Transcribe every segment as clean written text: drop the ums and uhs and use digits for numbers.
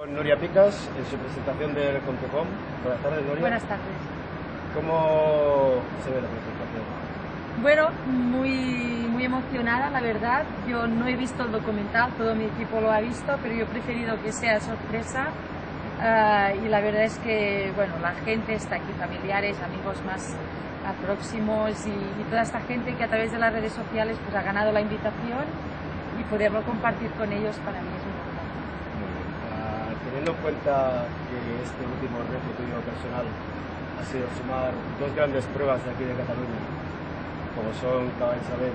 Nuria Picas, en su presentación del Contecom. Buenas tardes, Nuria. Buenas tardes. ¿Cómo se ve la presentación? Bueno, muy emocionada, la verdad. Yo no he visto el documental, todo mi equipo lo ha visto, pero yo he preferido que sea sorpresa. Y la verdad es que, bueno, la gente está aquí, familiares, amigos más próximos y toda esta gente que a través de las redes sociales pues ha ganado la invitación y poderlo compartir con ellos para mí es muy importante. Teniendo en cuenta que este último reto tuyo personal ha sido sumar dos grandes pruebas de aquí de Cataluña, como son Caball Sabent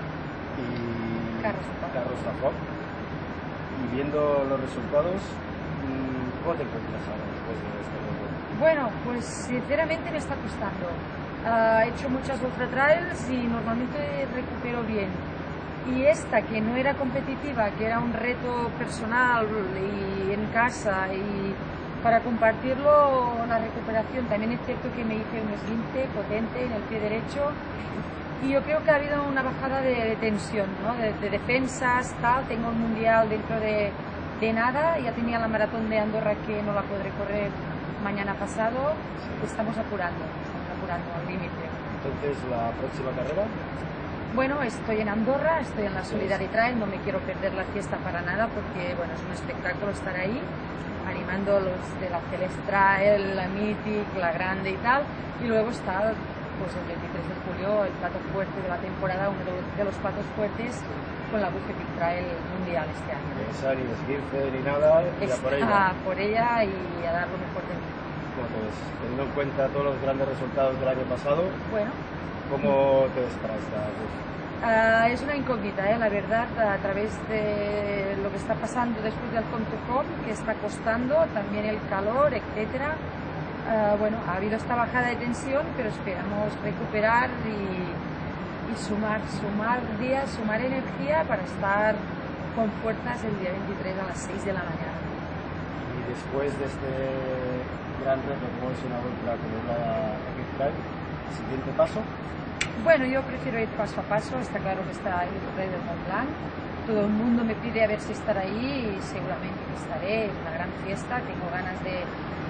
y Carros Tafok, y viendo los resultados, ¿cómo te encuentras ahora después de este reto? Bueno, pues sinceramente me está costando. He hecho muchas ultra trails y normalmente recupero bien. Y esta, que no era competitiva, que era un reto personal y en casa y para compartirlo, la recuperación, también es cierto que me hice un esguince potente en el pie derecho y yo creo que ha habido una bajada de tensión, ¿no? de defensas, tal. Tengo un mundial dentro de nada, ya tenía la maratón de Andorra que no la podré correr mañana pasado, estamos apurando al límite. Entonces, ¿la próxima carrera? Bueno, estoy en Andorra, estoy en la Solidary Trail, no me quiero perder la fiesta para nada porque, bueno, es un espectáculo estar ahí, animando a los de la Celeste Trail, la Mythic, la Grande y tal, y luego está pues el 23 de julio el plato fuerte de la temporada, uno de los platos fuertes con la Buffet Trail Mundial este año. Esa ni esguince ni nada, ya por ella. Por ella y a dar lo mejor de mí. ¿Cómo te ves? Teniendo en cuenta todos los grandes resultados del año pasado, bueno, ¿cómo te ves para esta vez? Es una incógnita, la verdad, a través de lo que está pasando después del Contecom, que está costando, también el calor, etcétera. Bueno, ha habido esta bajada de tensión, pero esperamos recuperar y sumar días, sumar energía para estar con fuerzas el día 23 a las 6 de la mañana. Y después de este gran reto, como es una ultra como la Epic Trail, ¿el siguiente paso? Bueno, yo prefiero ir paso a paso. Está claro que está el Rey del Mont Blanc. Todo el mundo me pide a ver si estar ahí y seguramente que estaré. Es una gran fiesta. Tengo ganas de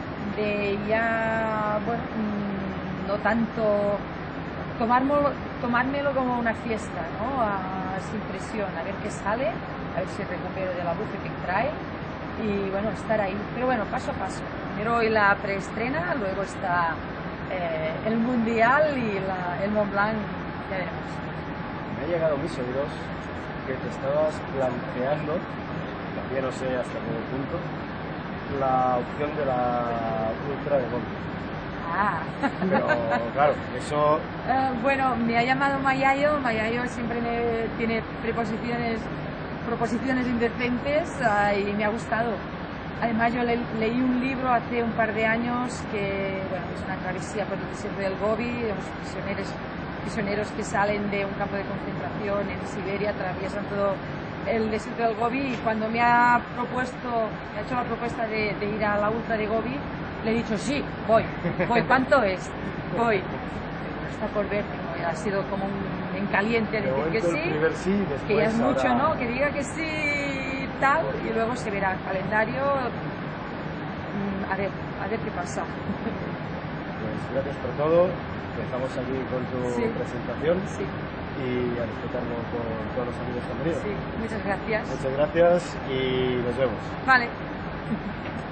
ya, bueno, no tanto tomármelo como una fiesta, ¿no? Sin presión, a ver qué sale, a ver si recupero de la Buffet Trail y, bueno, estar ahí. Pero bueno, paso a paso. Primero hoy la preestrena, luego está el Mundial y el Mont Blanc, ya veremos. Me ha llegado a mis oídos que te estabas planteando, todavía no sé hasta qué punto, la opción de la ultra de Gobi. Pero claro, eso... bueno, me ha llamado Mayayo siempre tiene proposiciones indecentes y me ha gustado. Además, yo leí un libro hace un par de años que, bueno, es una travesía por el desierto del Gobi, de unos prisioneros que salen de un campo de concentración en Siberia, atraviesan todo el desierto del Gobi, y cuando me ha hecho la propuesta de ir a la ultra de Gobi, le he dicho sí, voy, ¿cuánto es? Voy. Está por ver, ha sido como un en caliente decir que sí, que ya es mucho, ¿no? Que diga que sí, tal, y luego se verá el calendario, a ver qué pasa. Pues gracias por todo, empezamos aquí con tu presentación y a disfrutarlo con todos los amigos que han venido. Sí, muchas gracias. Muchas gracias y nos vemos. Vale.